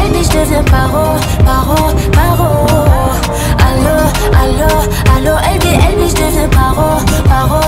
elle dit je deviens paro, paro, paro. Allô, allô, allô, elle dit je deviens paro, paro,